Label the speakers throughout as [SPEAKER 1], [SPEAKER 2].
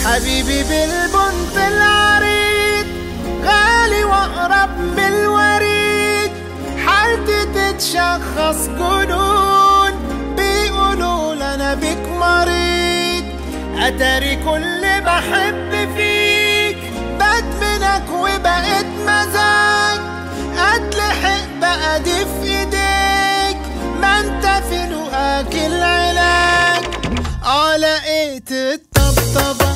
[SPEAKER 1] حبيبي بالبنت العريض، غالي واقرب من الوريد، حالتي تتشخص جنون، بيقولوا انا بيك مريض، اتاري كل بحب فيك، بدمنك وبقيت مزاج، اتلحق بقى دي في ايديك، ما انت في لقاك العلاج. لقيت الطبطبة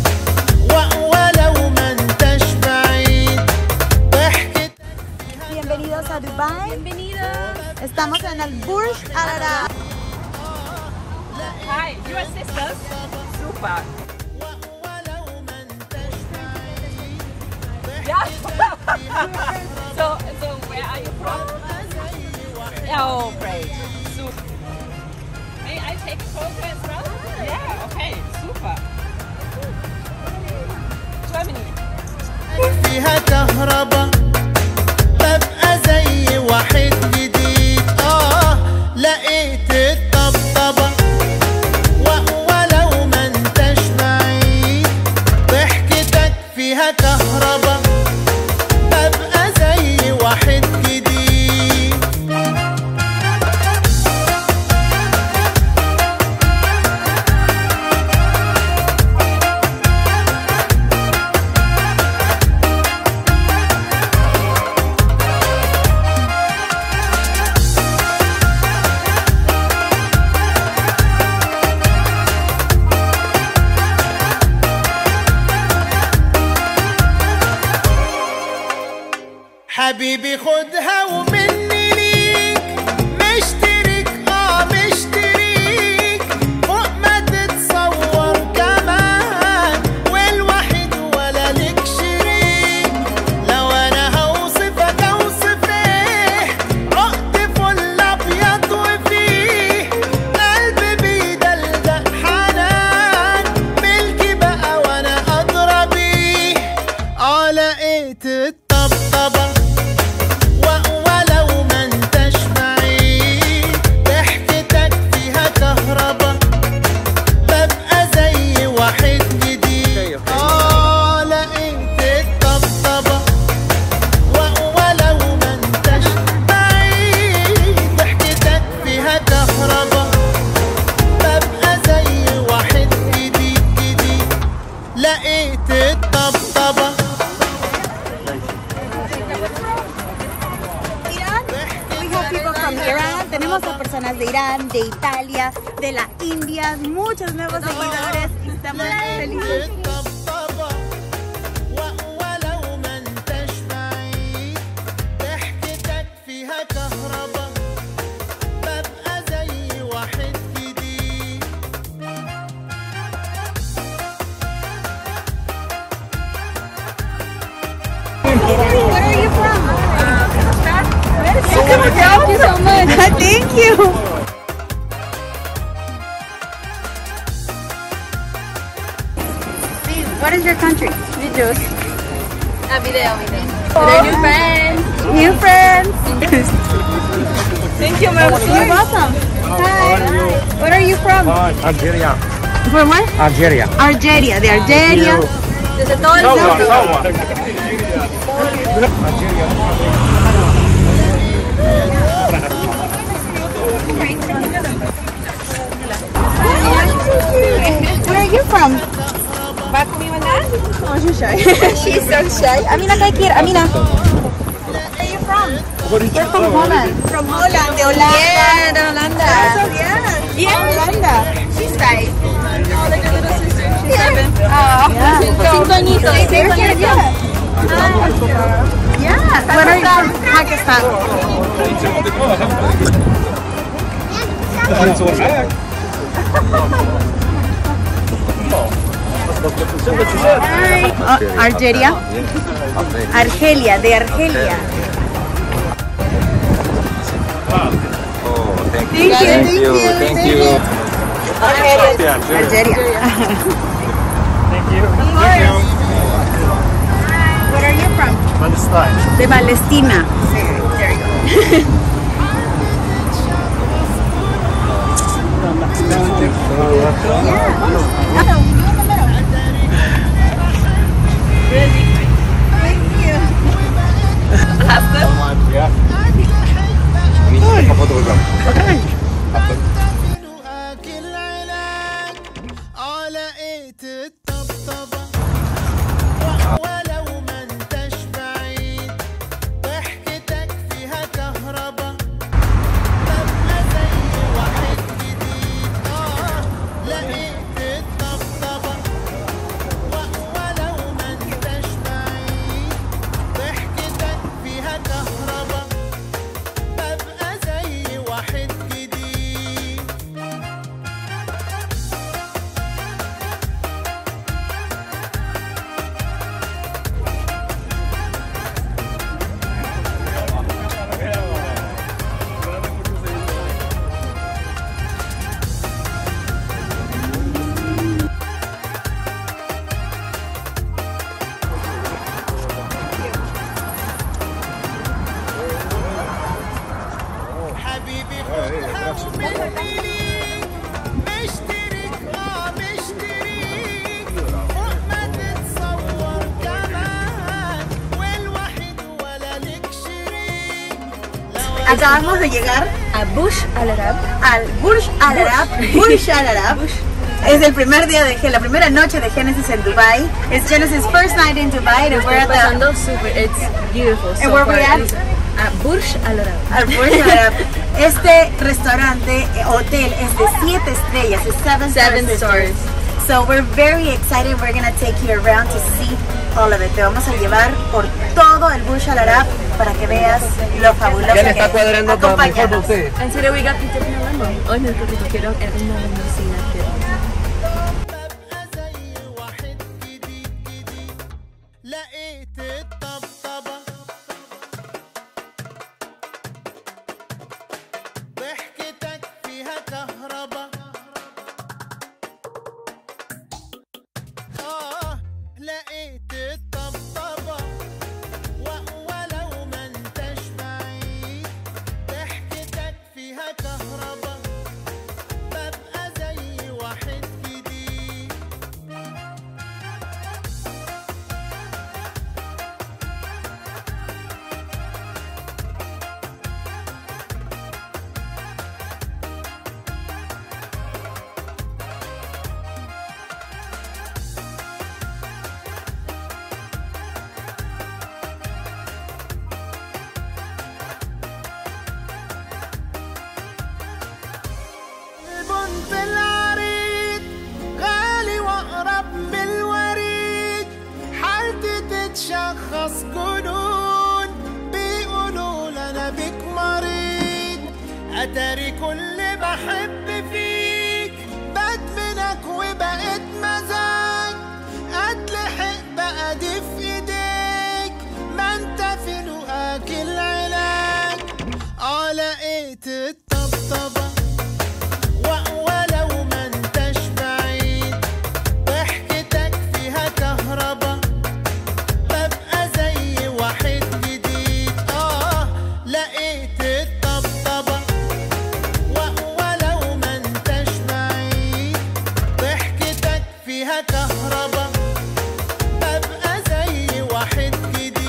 [SPEAKER 1] ولو ما انتش بعيد، ضحكت.
[SPEAKER 2] Bienvenidos a Dubai.
[SPEAKER 3] Bienvenidos.
[SPEAKER 2] Estamos en el Burj Al Arab.
[SPEAKER 3] Hi, you are sisters? Super. Yeah. so where are you from? Oh, great. Super. May I take a photo as well? Yeah, okay, super. Germany.
[SPEAKER 1] فيها كهربا ببقى زي واحد جديد. لقيت الطبطبة ولو ما انتش بعيد، ضحكتك فيها كهربا ببقى زي واحد جديد. حبيبي خدها ومني ليك، مشترك مشتريك، فوق ما تتصور كمان، والوحيد ولا لك شريك. لو انا هوصفك اوصف ايه، عقد فل ابيض وفيه قلبي بيدلدق حنان، ملكي بقى وانا ادرى بيه. لقيت الطبطبة ولو ما انتش بعيد، ضحكتك فيها كهربا ببقى زي واحد جديد. لقيت الطبطبة ولو ما انتش بعيد، ضحكتك فيها كهربا ببقى زي واحد جديد جديد. لقيت الطبطبة.
[SPEAKER 2] Tenemos a personas de Irán, de Italia, de la India, muchos nuevos seguidores y estamos felices.
[SPEAKER 1] ولو ما انتش بعيد، ضحكتك فيها كهربا ببقى زي واحد جديد.
[SPEAKER 2] Where are you from?
[SPEAKER 3] Thank you so much.
[SPEAKER 2] Thank you. What is your country?
[SPEAKER 3] Videos. Video. With new friends.
[SPEAKER 2] New friends.
[SPEAKER 3] Thank you, ma'am.
[SPEAKER 2] You're welcome. Hi. Where are you from?
[SPEAKER 4] Algeria.
[SPEAKER 2] From where?
[SPEAKER 4] Algeria.
[SPEAKER 2] Algeria. De Algeria.
[SPEAKER 3] Desde todo el mundo.
[SPEAKER 2] Where are you from?
[SPEAKER 3] ¿Va con mi mamá?
[SPEAKER 2] Oh, she's shy. She's so shy. Amina, kijk hier. Amina. Where are you from? We're from Holland. From Holland. De Holanda.
[SPEAKER 3] Yeah, de Holanda.
[SPEAKER 2] Yeah. Holanda.
[SPEAKER 3] She's 5. Oh, like a little sister. She's 7.
[SPEAKER 2] Yeah.
[SPEAKER 3] 5 añitos.
[SPEAKER 2] Yeah. Where are you from? Pakistan. Algeria. Argelia, de Argelia.
[SPEAKER 4] Thank
[SPEAKER 2] you. Algeria.
[SPEAKER 4] Thank you.
[SPEAKER 2] Where are you from?
[SPEAKER 4] Palestine.
[SPEAKER 2] De Palestina. There you go.
[SPEAKER 1] لقيت الطبطبة ولو ما انتش بعيد ضحكتك فيها كهربا ببقى زي واحد جديد لقيت الطبطبة ولو ما انتش بعيد ضحكتك فيها كهربا ببقى زي واحد جديد حبيبي خدها ومني ليك مشترك مشتريك فوق ما تتصور كمان والوحيد ولا لك شريك
[SPEAKER 2] Acabamos de llegar
[SPEAKER 3] A Burj Al Arab.
[SPEAKER 2] al Burj Al Arab. Burj Al Arab. Es el primer día de la primera noche de Genesis en Dubai. It's Genesis' first night in Dubai, and we're at the
[SPEAKER 3] Pasando super, it's beautiful.
[SPEAKER 2] And where we at?
[SPEAKER 3] At Burj Al Arab.
[SPEAKER 2] al Burj Al Arab. Este restaurante, hotel, es de 7 estrellas, es 7
[SPEAKER 3] stars.
[SPEAKER 2] So we're very excited. We're gonna take you around to see all of it. Te vamos a llevar por todo el Burj Al Arab para que veas lo fabuloso
[SPEAKER 4] Ya le
[SPEAKER 2] que
[SPEAKER 4] está
[SPEAKER 2] es.
[SPEAKER 4] cuadrando todo mejor para
[SPEAKER 2] Acompáñanos.
[SPEAKER 4] ustedes.
[SPEAKER 3] And today we got pizza in Lambo. Hoy nuestro reportero era una limusina.
[SPEAKER 1] ببقى زي واحد جديد جديد لقيت الطبطبة ضحكتك فيها كهربا لقيت الطبطبة ولو ما انتش بعيد ضحكتك فيها كهربا ببقى زي واحد جديد البنت العريض غالي واقرب من الوريد حالتي تتشخص جنون بيقولوا انا بيك مريض اتاري كل بحب فيك بدمنك وبقيت مزاج اتلحق بقى دي في ايديك ما انت في لقاك العلاج لقيت الطبطبة ولو ما انتش بعيد ضحكتك فيها كهربا ببقى زي واحد جديد لقيت الطبطبة ولو ما انتش بعيد ضحكتك فيها كهربا ببقى زي واحد جديد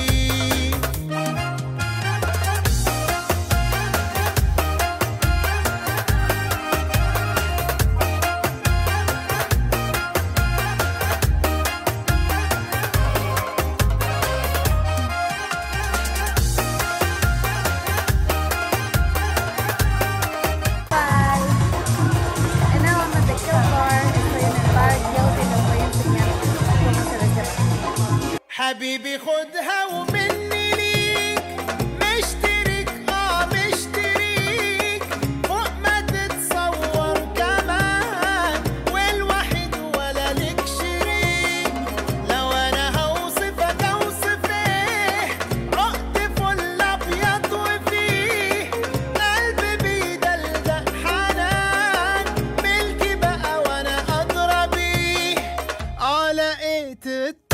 [SPEAKER 2] And now I'm at the Kill Bar. Estoy en el bar Guilty. Les voy a enseñar cómo se ve este bar.
[SPEAKER 1] حبيبي خدها ومني ليك مشترك مشتريك فوق ما تتصور كمان والوحيد ولا لك شريك لو انا هوصفك اوصف ايه عقد فل ابيض وفيه قلبي بيدلدق حنان ملكي بقى وانا ادرى بيه لقيت